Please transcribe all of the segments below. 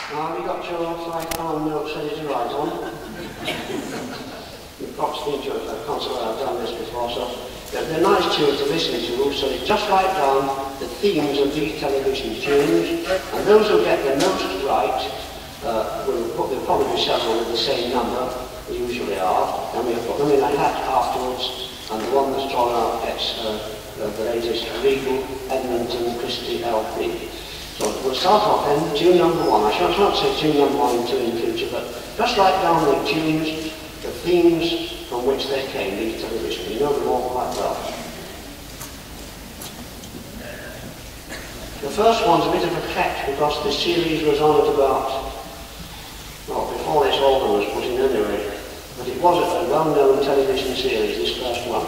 Now, have you got your £5 notes ready to write on? You've got to think of a concert where I've done this before, so they're nice tunes to listen to, so you just write down the themes of these television tunes, and those who get the most right there'll probably be several with the same number, they usually are, and we'll put them in a hat afterwards, and the one that's drawn out gets the latest Regal Edmonton Chrisite LP. So we'll start off then, tune number 1. I shan't say tune number 1 and 2 in future, but just write down the tunes, the themes from which they came, these television. You know them all quite well. The first one's a bit of a catch because the series was on at about, well, before this organ was put in anyway, but it was a well-known television series, this first one.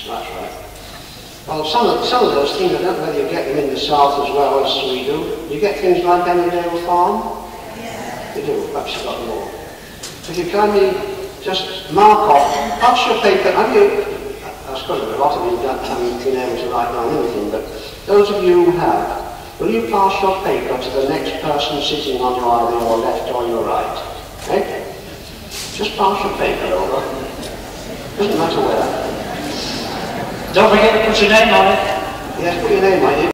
That's right. Well, some of those things, I don't know whether you get them in the south as well as we do. You get things like Emmerdale Farm? Yeah. You do, perhaps you've got more. If you kindly just mark off, pass your paper, I suppose a lot of you haven't been able to write down anything, but those of you who have, will you pass your paper to the next person sitting on either your left or your right? Okay? Just pass your paper over. Doesn't matter where. Don't forget to put your name on it. Yes, put your name on it.